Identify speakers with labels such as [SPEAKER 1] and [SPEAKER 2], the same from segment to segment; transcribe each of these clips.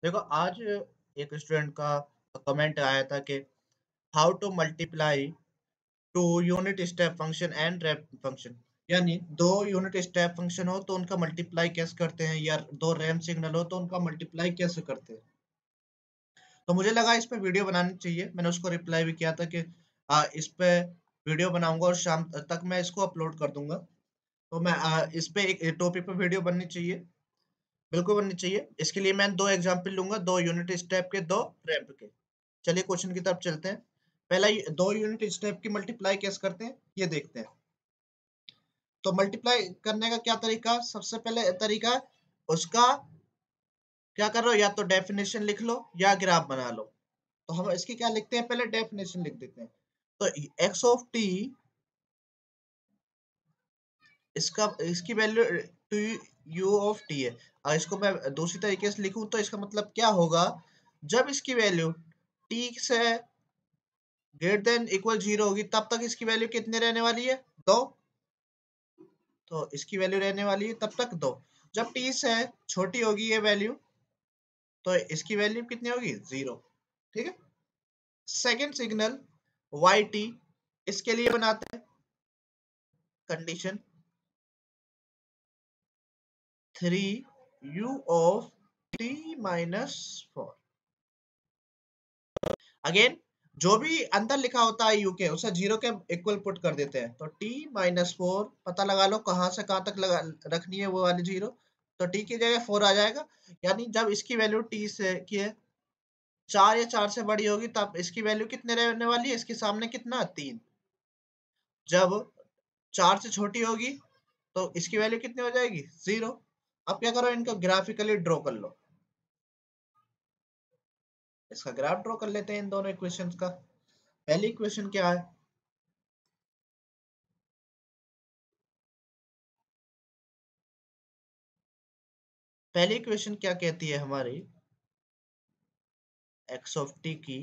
[SPEAKER 1] देखो आज एक स्टूडेंट का कमेंट आया था कि how to multiply two unit step function and ramp function. यानी दो यूनिट स्टेप फंक्शन हो तो उनका मल्टीप्लाई कैसे करते हैं, या दो रैंप सिग्नल हो तो उनका मल्टीप्लाई कैसे करते हैं। तो मुझे लगा इस पे वीडियो बनानी चाहिए। मैंने उसको रिप्लाई भी किया था कि इस पे वीडियो बनाऊंगा और शाम तक मैं इसको अपलोड कर दूंगा। तो मैं इस पे एक टॉपिक पे वीडियो बननी चाहिए, बिल्कुल बननी चाहिए। इसके लिए मैं दो एग्जांपल लूंगा, दो यूनिट स्टेप के, दो रैंप के। चलिए क्वेश्चन की तरफ चलते हैं। पहला दो यूनिट स्टेप की मल्टीप्लाई कैसे करते हैं ये देखते हैं। तो मल्टीप्लाई करने का क्या तरीका, सबसे पहले तरीका उसका क्या कर रहे हो, या तो डेफिनेशन लिख लो या ग्राफ बना लो। तो हम इसकी क्या लिखते हैं, पहले डेफिनेशन लिख देते हैं। तो एक्स ऑफ टी, इसका इसकी value two U of T है। और इसको मैं दूसरी तरीके से लिखूं तो इसका मतलब क्या होगा, जब इसकी वैल्यू टी से ग्रेटर देन इक्वल जीरो होगी तब तक इसकी वैल्यू कितनी रहने वाली है, दो। तो इसकी वैल्यू रहने वाली है तब तक दो। जब टी से छोटी होगी ये वैल्यू तो इसकी वैल्यू कितनी होगी, जीरो। ठीक है। सेकेंड सिग्नल वाई टी, इसके लिए बनाते हैं condition three U of T minus four. Again जो भी अंदर लिखा होता है यू के, उसे जीरो के इक्वल पुट कर देते हैं। तो टी माइनस फोर पता लगा लो कहाँ से कहाँ तक लगा रखनी है वो वाली जीरो। तो टी की जगह फोर आ जाएगा। यानी जब इसकी वैल्यू टी से की है चार या चार से बड़ी होगी तब इसकी वैल्यू कितने रहने वाली है, इसके सामने कितना, तीन। जब चार से छोटी होगी तो इसकी वैल्यू कितनी हो जाएगी, जीरो। अब क्या करो, इनको ग्राफिकली ड्रॉ कर लो। इसका ग्राफ ड्रॉ कर लेते हैं इन दोनों इक्वेशंस का। पहली इक्वेशन क्या है, पहली इक्वेशन क्या कहती है हमारी, एक्स ऑफ टी की,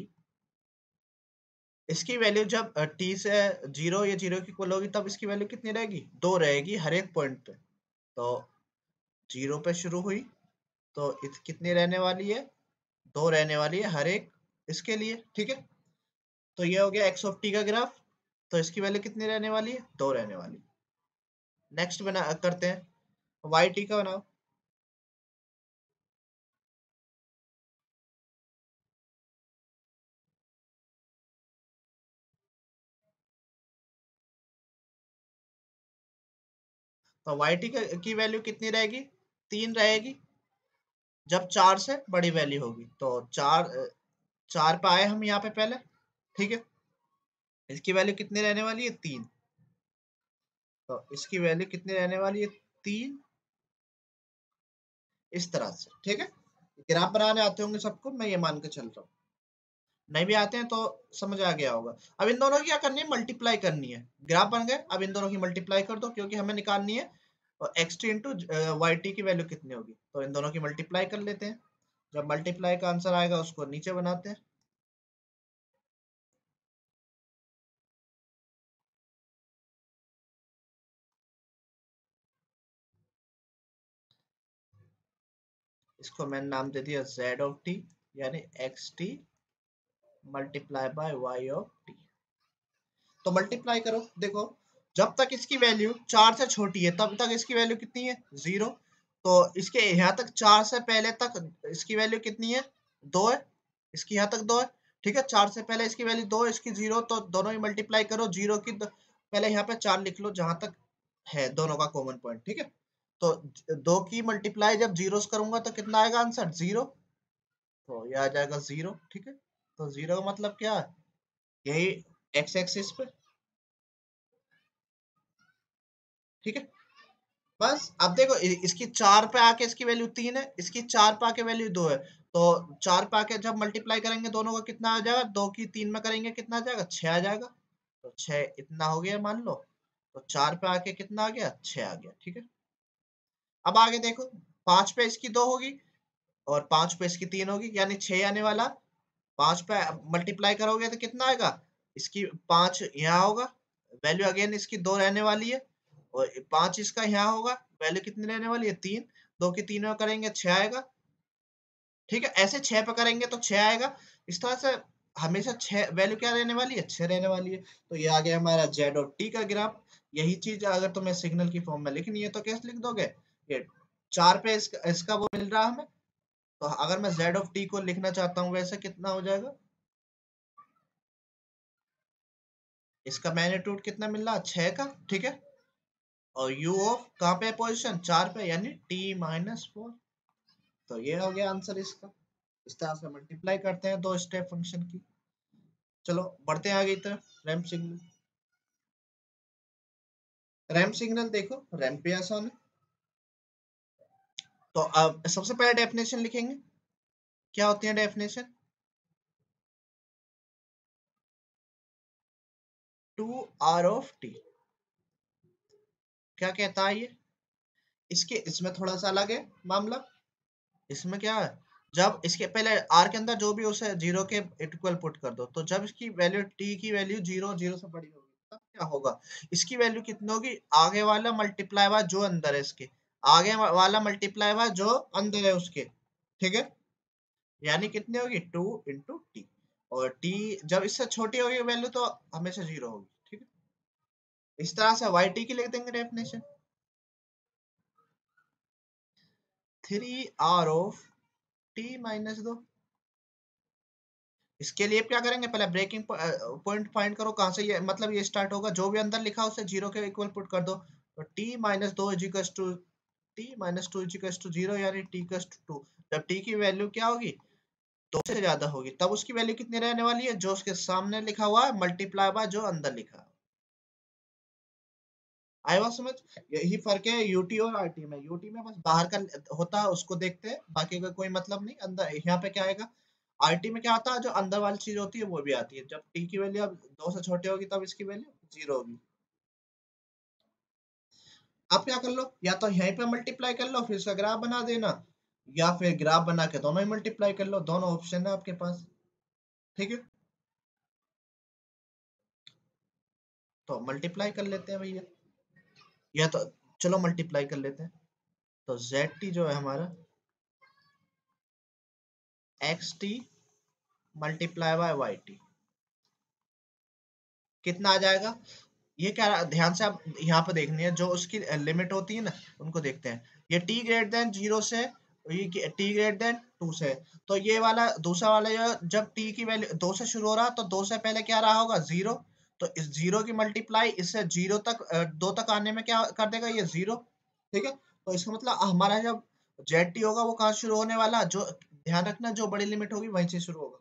[SPEAKER 1] इसकी वैल्यू जब टी से जीरो या जीरो की इक्वल होगी तब इसकी वैल्यू कितनी रहेगी, दो रहेगी हर एक पॉइंट पे। तो जीरो पे शुरू हुई तो कितनी रहने वाली है, दो रहने वाली है हर एक इसके लिए। ठीक है। तो ये हो गया एक्स ऑफ टी का ग्राफ। तो इसकी वैल्यू कितनी रहने वाली है, दो रहने वाली। नेक्स्ट बना करते हैं वाई टी का बनाओ। तो वाई टी की वैल्यू कितनी रहेगी, तीन रहेगी। जब चार से बड़ी वैल्यू होगी तो चार, चार पे आए हम यहाँ पे पहले। ठीक है। इसकी वैल्यू कितनी रहने वाली है, तीन। तो इसकी वैल्यू कितनी रहने वाली है, तीन। इस तरह से। ठीक है। ग्राफ बनाने आते होंगे सबको, मैं ये मान के चल रहा हूँ। नहीं भी आते हैं तो समझ आ गया होगा। अब इन दोनों की क्या करनी है, मल्टीप्लाई करनी है। ग्राफ बन गए, अब इन दोनों की मल्टीप्लाई कर दो क्योंकि हमें निकालनी है X T into Y T की वैल्यू कितनी होगी। तो इन दोनों की मल्टीप्लाई कर लेते हैं। जब मल्टीप्लाई का आंसर आएगा उसको नीचे बनाते हैं। इसको मैंने नाम दे दिया जेड ऑफ टी, यानी X T multiply by Y of T. तो मल्टीप्लाई करो, देखो जब तक इसकी वैल्यू चार से छोटी है तब तक इसकी वैल्यू कितनी है, जीरो। तो इसके यहाँ तक चार से पहले तक इसकी वैल्यू कितनी है, दो है। इसकी यहाँ तक दो है। ठीक है। चार से पहले इसकी वैल्यू दो, इसकी जीरो। तो दोनों ही मल्टीप्लाई करो, जीरो की पहले यहाँ पे चार लिख लो जहां तक है दोनों का कॉमन पॉइंट। ठीक है। तो दो की मल्टीप्लाई जब जीरो से करूंगा तो कितना आएगा आंसर, जीरो। तो ये आ जाएगा जीरो। ठीक है। तो जीरो का मतलब क्या है, यही एक्स एक्सिस पे। ठीक है। बस अब देखो इसकी चार पे आके इसकी वैल्यू तीन है, इसकी चार पे आके वैल्यू दो है। तो चार पे आके जब मल्टीप्लाई करेंगे दोनों का कितना आ जाएगा, दो की तीन में करेंगे कितना आ जाएगा, छह आ जाएगा। तो छह इतना हो गया मान लो। तो चार पे आके कितना आ गया, छह आ गया। ठीक है। अब आगे देखो, पांच पे इसकी दो होगी और पांच पे इसकी तीन होगी, यानी छह आने वाला। पांच पे मल्टीप्लाई करोगे तो कितना आएगा, इसकी पांच यहाँ होगा, वैल्यू अगेन इसकी दो रहने वाली है। और पांच इसका यहाँ होगा, वैल्यू कितनी रहने वाली है, तीन। दो की तीन में करेंगे छह आएगा। ठीक है, ऐसे 6 पे करेंगे तो 6 आएगा। इस तरह से हमेशा 6 वैल्यू क्या रहने वाली है, 6 रहने वाली है। तो ये आ गया हमारा जेड और टी का ग्राफ। यही चीज अगर तुम्हें सिग्नल की फॉर्म में लिखनी है तो कैसे लिख दोगे, ये 4 पे इसका वो मिल रहा है हमें। तो अगर मैं जेड ऑफ टी को लिखना चाहता हूँ वैसे कितना हो जाएगा, इसका मैग्नीट्यूड कितना मिल रहा है, 6 का, ठीक है। और u ऑफ कहाँ पे पोजीशन 4 पे, यानी t-4। तो ये हो गया आंसर इसका। इस तरह से मल्टीप्लाई करते हैं दो स्टेप फंक्शन की। चलो बढ़ते हैं आगे तरफ। रैंप सिग्नल, रैंप सिग्नल देखो, रैंप पे आसान है। तो अब सबसे पहले डेफिनेशन लिखेंगे। क्या होती है डेफिनेशन, 2r ऑफ टी। क्या कहता है ये, इसके इसमें थोड़ा सा अलग है मामला। इसमें क्या है, जब इसके पहले आर के अंदर जो भी उसे जीरो के इक्वल पुट कर दो, तो जब इसकी वैल्यू टी की वैल्यू जीरो जीरो से बड़ी होगी तब क्या होगा, इसकी वैल्यू कितनी होगी, आगे वाला मल्टीप्लाई हुआ जो अंदर है इसके, आगे वाला मल्टीप्लाई हुआ जो अंदर है उसके, ठीक है। यानी कितनी होगी, 2 × टी। और टी जब इससे छोटी होगी वैल्यू तो हमेशा जीरो होगी, ठीक है। इस तरह से वाई टी की लिख देंगे डेफिनेशन, 3r ऑफ t-2। इसके लिए क्या करेंगे, पहले ब्रेकिंग पॉइंट फाइंड करो, कहां से ये मतलब ये स्टार्ट होगा, जो भी अंदर लिखा उसे जीरो के इक्वल पुट कर दो। तो t-2 equals to t-2 equals to zero, यानी t इक्वल्स टू 2। जब t की वैल्यू क्या होगी, 2 से ज्यादा होगी, तब उसकी वैल्यू कितनी रहने वाली है, जो उसके सामने लिखा हुआ है मल्टीप्लाई बाय जो अंदर लिखा है। आया बात समझ। यही फर्क है यूटी और आरटी में। यूटी में बस बाहर का होता है उसको देखते हैं, बाकी का कोई मतलब नहीं। अंदर यहाँ पे क्या आएगा, आरटी में क्या आता है, जो अंदर वाली चीज होती है वो भी आती है। जब टी की वैल्यू अब 2 से छोटी होगी तब इसकी वैल्यू जीरो होगी। आप क्या कर लो, या तो यहीं पे मल्टीप्लाई कर लो फिर इसका ग्राफ बना देना, या फिर ग्राफ बना के दोनों ही मल्टीप्लाई कर लो, दोनों ऑप्शन है आपके पास, ठीक है। तो मल्टीप्लाई कर लेते हैं भैया, या तो चलो मल्टीप्लाई कर लेते हैं। तो जेड टी जो है हमारा, X T multiply by Y T, कितना आ जाएगा। ये क्या, ध्यान से आप यहाँ पे देखनी है, जो उसकी लिमिट होती है ना उनको देखते हैं। ये t ग्रेटर देन 0 से, ये t ग्रेटर देन 2 से, तो ये वाला दूसरा वाला जब t की वैल्यू 2 से शुरू हो रहा तो 2 से पहले क्या रहा होगा, जीरो। तो इस जीरो की मल्टीप्लाई इससे जीरो तक 2 तक आने में क्या कर देगा, ये जीरो, ठीक है। तो इसका मतलब हमारा जब जेड टी होगा वो कहाँ शुरू होने वाला, जो ध्यान रखना जो बड़ी लिमिट होगी वहीं से शुरू होगा।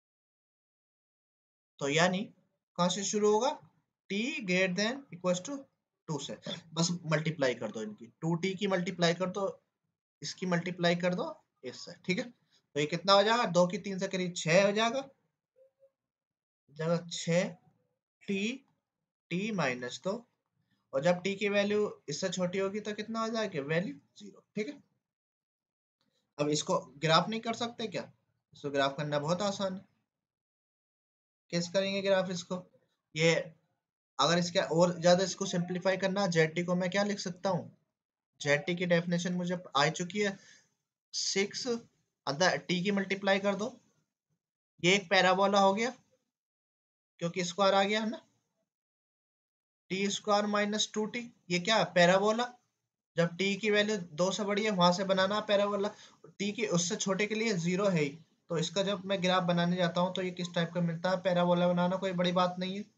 [SPEAKER 1] तो यानी कहाँ से शुरू होगा, t greater than equals to 2 से। बस मल्टीप्लाई कर दो इनकी, 2t की मल्टीप्लाई कर दो, इसकी मल्टीप्लाई कर दो इससे, ठीक है। तो ये कितना हो जाएगा, 2 की 3 से करीब 6 हो जाएगा, जगह 6 t t-2। और जब t की वैल्यू इससे छोटी होगी तो कितना हो जाएगा, वैल्यू जीरो, ठीक है। अब इसको ग्राफ नहीं कर सकते क्या, इसको ग्राफ करना बहुत आसान है। कैसे करेंगे ग्राफ इसको, ये अगर इसके और ज्यादा इसको सिंप्लीफाई करना, जेड टी को मैं क्या लिख सकता हूँ, जेड टी की डेफिनेशन मुझे आ चुकी है, 6 अंदर टी की मल्टीप्लाई कर दो, ये एक पैराबोला हो गया क्योंकि स्क्वायर आ गया है ना, t² - 2t, ये क्या है, पैराबोला। जब टी की वैल्यू 2 से बड़ी है वहां से बनाना पैराबोला, टी की उससे छोटे के लिए जीरो है ही। तो इसका जब मैं ग्राफ बनाने जाता हूँ तो ये किस टाइप का मिलता है, पैराबोला बनाना कोई बड़ी बात नहीं है।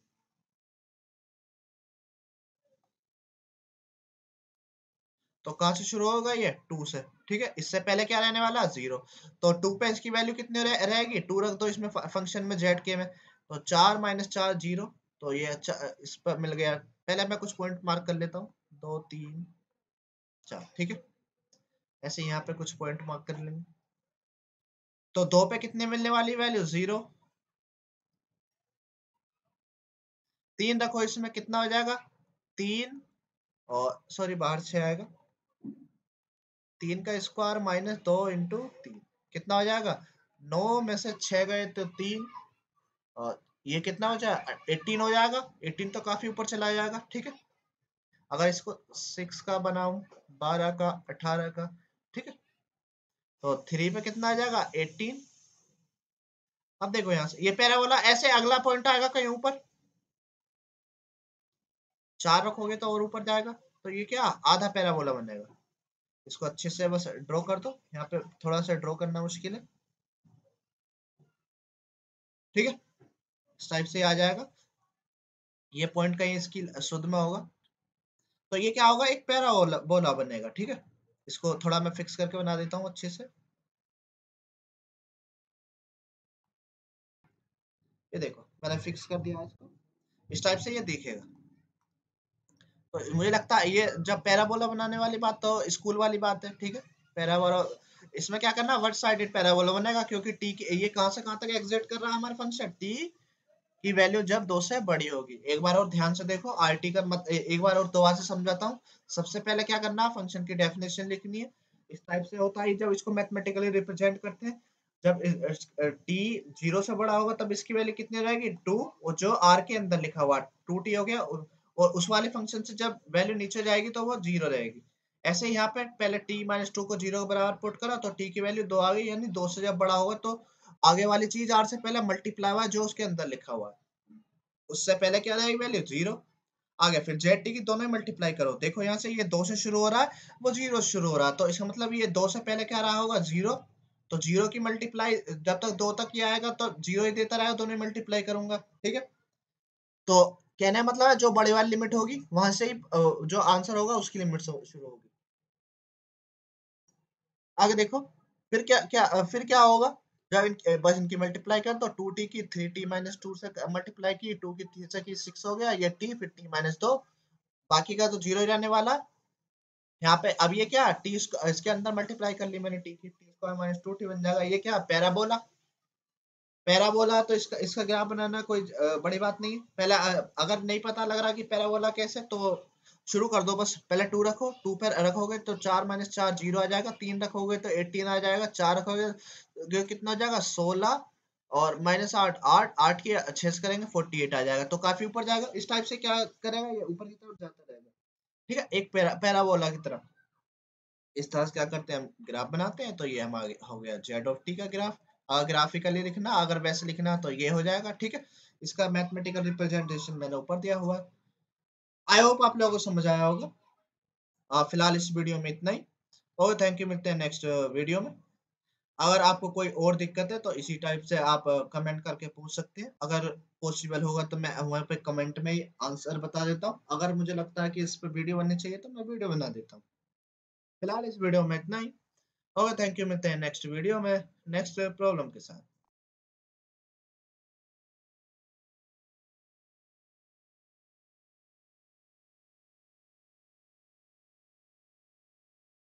[SPEAKER 1] तो कहाँ से शुरू होगा, ये 2 से, ठीक है। इससे पहले क्या रहने वाला, जीरो। तो 2 पे इसकी वैल्यू कितनी रहेगी, 2 रख दो इसमें फंक्शन में जेड के में, तो 4 - 4 जीरो। तो ये अच्छा इस पर मिल गया। पहले मैं कुछ पॉइंट मार्क कर लेता हूँ, 2 3 4, ठीक है। ऐसे यहाँ पे कुछ पॉइंट मार्क कर लेंगे। तो 2 पे कितने मिलने वाली वैल्यू, जीरो। 3 रखो इसमें कितना हो जाएगा, 3, और सॉरी बाहर से आएगा, 3 का स्क्वायर -2 × 3 कितना हो जाएगा, 9 में से 6 गए तो 3, और ये कितना हो जाएगा, 18 हो जाएगा। 18 तो काफी ऊपर चला जाएगा, ठीक है। अगर इसको 6 का बनाऊं, 12 का, 18 का, ठीक है। तो 3 पे कितना आ जाएगा 18। अब देखो यहाँ से ये पैराबोला ऐसे अगला पॉइंट आएगा कहीं ऊपर, 4 रखोगे तो और ऊपर जाएगा, तो ये क्या आधा पैराबोला बनेगा। इसको अच्छे से बस ड्रॉ कर दो, यहाँ पे थोड़ा सा ड्रॉ करना मुश्किल है, ठीक है। इस टाइप से आ जाएगा, ये पॉइंट कहीं इसकी शुद्ध में होगा, तो ये क्या होगा एक पैराबोला बोला बनेगा, ठीक है। इसको थोड़ा मैं फिक्स करके बना देता हूँ अच्छे से। ये देखो मैंने फिक्स कर दिया इसको, इस टाइप से ये दिखेगा। तो मुझे लगता है ये जब पैराबोला बनाने वाली बात तो स्कूल वाली बात है, ठीक है। पैराबोला इसमें क्या करना, वन साइडेड पैराबोला बनेगा, क्योंकि टी ये कहां से कहां तक एग्जिट कर रहा है हमारा फंक्शन, टी की वैल्यू जब 2 से बड़ी होगी। एक बार और ध्यान से देखो, आरटी का एक बार और दोबारा से समझाता हूँ। सबसे पहले क्या करना है, फंक्शन की डेफिनेशन लिखनी है। इस टाइप से होता है जब इसको मैथमेटिकली रिप्रेजेंट करते हैं। जब टी 0 से बड़ा होगा तब इसकी वैल्यू कितनी रहेगी 2, और जो आर के अंदर लिखा हुआ 2t हो गया, और उस वाले फंक्शन से जब वैल्यू नीचे जाएगी तो वो 0 रहेगी। ऐसे यहाँ पे पहले t माइनस टू को 0 के बराबर पुट करा तो t की वैल्यू 2 आ गई, यानी 2 से जब बड़ा होगा तो आगे वाली चीज आर से पहले मल्टीप्लाई हुआ जो उसके अंदर लिखा हुआ है, उससे पहले क्या रहेगी वैल्यू 0। आ गया, फिर जेड टी की दोनों ही मल्टीप्लाई करो, देखो यहाँ से ये 2 से शुरू हो रहा है, वो 0 से शुरू हो रहा है, तो इसका मतलब ये 2 से पहले क्या रहा होगा 0। तो 0 की मल्टीप्लाई जब तक 2 तक ये आएगा तो 0 ही देता रहेगा, दोनों मल्टीप्लाई करूंगा, ठीक है। तो कहने का मतलब है जो बड़ी वाली लिमिट होगी वहां से ही जो आंसर होगा उसकी लिमिट से शुरू होगी। आगे देखो, फिर क्या क्या फिर क्या होगा, जब बस इनकी मल्टीप्लाई कर तो 2t की 3t माइनस टू से मल्टीप्लाई की, 2 की 3 से की 6 हो गया, ये t फिर t माइनस 2, बाकी का तो 0 ही रहने वाला। यहाँ पे अब ये क्या टी इसके अंदर मल्टीप्लाई कर ली मैंने, टी की टी स्क्वायर माइनस 2t बन जाएगा। ये क्या पैराबोला, पैराबोला तो इसका ग्राफ बनाना कोई बड़ी बात नहीं है। पहले अगर नहीं पता लग रहा कि पैराबोला कैसे, तो शुरू कर दो, बस पहले 2 रखो, 2 पर रखोगे तो 4 माइनस 4 0 आ जाएगा, 3 रखोगे तो 18 आ जाएगा, 4 रखोगे तो कितना हो जाएगा 16, और माइनस 8 8 8 की 6 से करेंगे 48 आ जाएगा, तो काफी ऊपर जाएगा। इस टाइप से क्या करेगा ये ऊपर की तरफ जाता रहेगा, ठीक है, एक पैराबोला की तरफ। इस तरह से क्या करते हैं हम ग्राफ बनाते हैं, तो ये हमारा हो गया जेड ऑफ टी का ग्राफ। अगर ग्राफिकली लिखना, अगर वैसे लिखना तो ये हो जाएगा, ठीक है। इसका मैथमेटिकल रिप्रेजेंटेशन मैंने ऊपर दिया हुआ है। आई होप आप लोगों को समझ आया होगा। फिलहाल इस वीडियो में इतना ही, और थैंक यू, मिलते हैं नेक्स्ट वीडियो में। अगर आपको कोई और दिक्कत है तो इसी टाइप से आप कमेंट करके पूछ सकते हैं, अगर पॉसिबल होगा तो मैं वहाँ पे कमेंट में ही आंसर बता देता हूँ, अगर मुझे लगता है कि इस पर वीडियो बननी चाहिए तो मैं वीडियो बना देता हूँ। फिलहाल इस वीडियो में इतना ही। ओके, थैंक यू, मिलते हैं नेक्स्ट वीडियो में नेक्स्ट प्रॉब्लम के साथ।